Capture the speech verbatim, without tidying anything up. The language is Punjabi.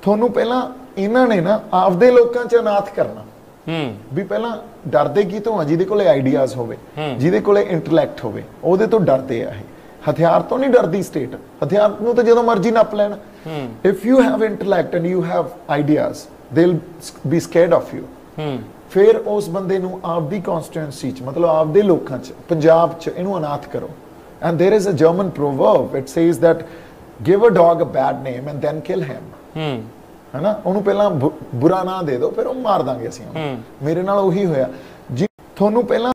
ਤੁਹਾਨੂੰ ਪਹਿਲਾਂ ਇਹਨਾਂ ਨੇ ਨਾ ਆਪਦੇ ਲੋਕਾਂ 'ਚ ਅਨਾਥ ਕਰਨਾ ਵੀ ਪਹਿਲਾਂ ਡਰਦੇ ਕੀ ਤੋਂ ਆ ਜਿਹਦੇ ਕੋਲੇ ਆਈਡੀਆਜ਼ ਹੋਵੇ ਜਿਹਦੇ ਕੋਲੇ ਇੰਟੈਲੈਕਟ ਹੋਵੇ ਉਹਦੇ ਤੋਂ ਡਰਦੇ ਆ ਇਹ ਹਥਿਆਰ ਤੋਂ ਨਹੀਂ ਡਰਦੀ ਸਟੇਟ ਹਥਿਆਰ ਨੂੰ ਤਾਂ ਜਦੋਂ ਮਰਜ਼ੀ ਨੱਪ ਲੈਣ if you have intellect and you have ideas they will be scared of you ਫਿਰ ਉਸ ਬੰਦੇ ਨੂੰ ਆਪਦੀ ਕਨਸਟੀਟੂਐਂਸੀ 'ਚ ਮਤਲਬ ਆਪਦੇ ਲੋਕਾਂ 'ਚ ਪੰਜਾਬ 'ਚ ਇਹਨੂੰ ਅਨਾਥ ਕਰੋ and there is a German proverb it says that give a dog a bad name and then kill him ਹੈ ਨਾ ਉਹਨੂੰ ਪਹਿਲਾਂ ਬੁਰਾ ਨਾਂ ਦੇ ਦਿਓ ਫਿਰ ਉਹ ਮਾਰ ਦਾਂਗੇ ਅਸੀਂ ਮੇਰੇ ਨਾਲ ਉਹੀ ਹੋਇਆ ਜੀ ਤੁਹਾਨੂੰ ਪਹਿਲਾਂ